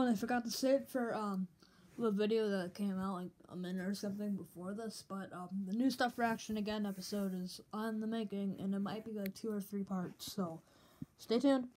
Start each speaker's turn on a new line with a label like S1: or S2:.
S1: and I forgot to say it for the video that came out like a minute or something before this, but the new stuff reaction again episode is on the making, and it might be like 2 or 3 parts, so stay tuned.